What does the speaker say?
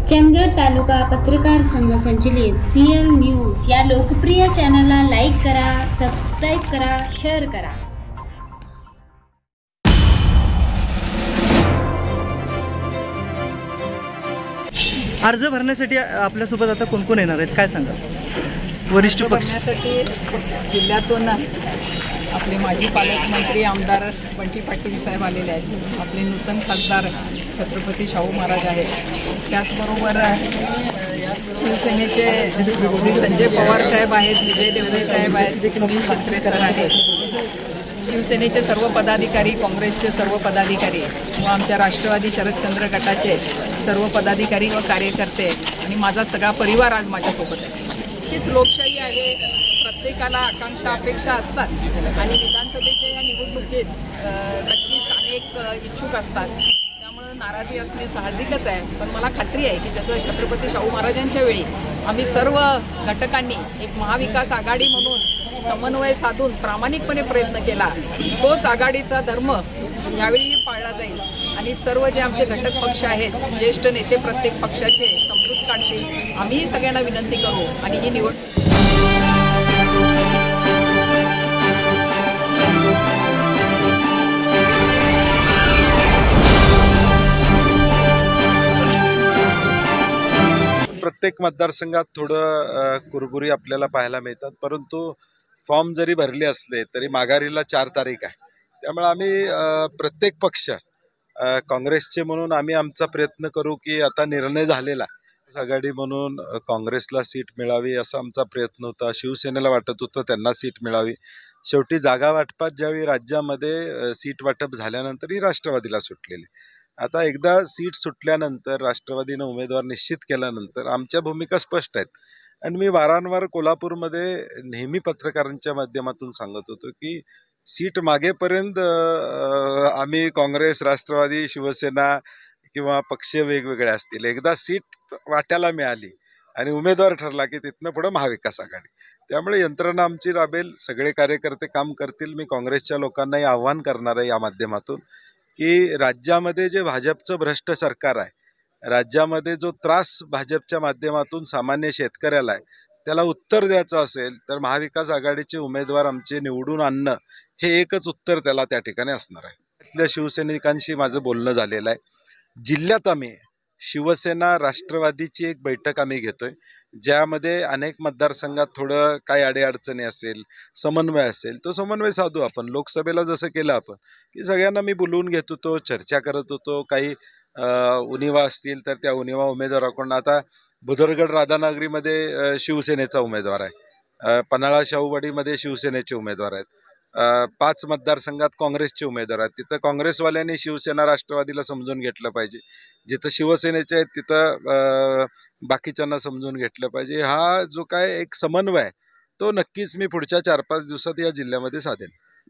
चंदगड तालुका पत्रकार संघ संचलित CL न्यूज या लोकप्रिय चॅनलला लाईक करा, सबस्क्राईब करा, शेअर करा। अर्ज भरण्यासाठी आपल्यासोबत आता कोण कोण येणार आहेत काय सांगा? वरिष्ठ पक्ष भरण्यासाठी जिल्ह्यातून आपले माजी पालकमंत्री आमदार बंटी पाटील साहेब आलेले आहेत। आपले नूतन खासदार छत्रपती शाहू महाराज आहेत। त्याचबरोबर शिवसेनेचे श्री संजय पवार साहेब आहेत, विजय देवरे साहेब आहेत, सुनील छत्रे सर आहेत। शिवसेनेचे सर्व पदाधिकारी, काँग्रेसचे सर्व पदाधिकारी व आमच्या राष्ट्रवादी शरदचंद्र गटाचे सर्व पदाधिकारी व कार्यकर्ते आणि माझा सगळा परिवार आज माझ्यासोबत आहे। हीच लोकशाही आहे। प्रत्येकाला आकांक्षा अपेक्षा असतात आणि विधानसभेच्या या निवडणुकीत नक्कीच अनेक इच्छुक असतात, त्यामुळे नाराजी असणे साहजिकच आहे। पण मला खात्री आहे की ज्याचं छत्रपती शाहू महाराजांच्या वेळी आम्ही सर्व घटकांनी एक महाविकास आघाडी म्हणून समन्वय साधून प्रामाणिकपणे प्रयत्न केला, तोच आघाडीचा धर्म यावेळी पाळला जाईल आणि सर्व जे आमचे घटक पक्ष आहेत, ज्येष्ठ नेते प्रत्येक पक्षाचे समजूत काढतील। आम्ही सगळ्यांना विनंती करू आणि ही निवड प्रत्येक मतदारसंघात थोडं कुरबुरी आपल्याला पाहायला मिळतात, परंतु फॉर्म जरी भरले असले तरी माघारीला 4 तारीख आहे। त्यामुळे आम्ही प्रत्येक पक्ष काँग्रेसचे म्हणून आम्ही आमचा प्रयत्न करू की आता निर्णय झालेला आघाडी म्हणून काँग्रेसला सीट मिळावी असा आमचा प्रयत्न होता। शिवसेनेला वाटत होतं त्यांना सीट मिळावी। शेवटी जागा वाटपात ज्यावेळी राज्यामध्ये सीट वाटप झाल्यानंतर ही राष्ट्रवादीला सुटलेली। आता एकदा सीट सुटल्यानंतर राष्ट्रवादीनं उमेदवार निश्चित केल्यानंतर आमच्या भूमिका स्पष्ट आहेत आणि मी वारंवार कोल्हापूरमध्ये नेहमी पत्रकारांच्या माध्यमातून सांगत होतो की सीट मागेपर्यंत आम्ही काँग्रेस, राष्ट्रवादी, शिवसेना किंवा पक्ष वेगवेगळे असतील, एकदा सीट वाट्याला मिळाली आणि उमेदवार ठरला की तिथनं पुढे महाविकास आघाडी। त्यामुळे यंत्रणा आमची राबेल, सगळे कार्यकर्ते काम करतील। मी काँग्रेसच्या लोकांनाही आव्हान करणार आहे या माध्यमातून की राज्यामध्ये जे भाजपचं भ्रष्ट सरकार आहे, राज्यामध्ये जो त्रास भाजपच्या माध्यमातून सामान्य शेतकऱ्याला आहे, त्याला उत्तर द्यायचं असेल तर महाविकास आघाडीचे उमेदवार आमचे निवडून आणणं हे एकच उत्तर त्याला त्या ठिकाणी असणार आहे। इथल्या शिवसैनिकांशी माझं बोलणं झालेलं आहे। जिल्ह्यात आम्ही शिवसेना राष्ट्रवादीची एक बैठक आम्ही घेतोय, ज्यामध्ये अनेक मतदारसंघात थोडं काय अडीअडचणी असेल, समन्वय असेल, तो समन्वय साधू आपण। लोकसभेला जसं केलं आपण की सगळ्यांना मी बोलवून घेत होतो, चर्चा करत होतो। काही उणिवा असतील तर त्या उणिवा उमेदवाराकडून, आता भुदरगड राधानगरीमध्ये शिवसेनेचा उमेदवार आहे, पन्हाळा शाहूवाडीमध्ये शिवसेनेचे उमेदवार आहेत, 5 मतदारसंघात काँग्रेसचे उमेदवार आहेत। तिथं काँग्रेसवाल्यांनी शिवसेना राष्ट्रवादीला समजून घेतलं पाहिजे, जिथं शिवसेनेचे आहेत तिथं बाकीच्यांना समजून घेतलं पाहिजे। हा जो काय एक समन्वय आहे तो नक्कीच मी पुढच्या 4-5 दिवसात या जिल्ह्यामध्ये साधेन।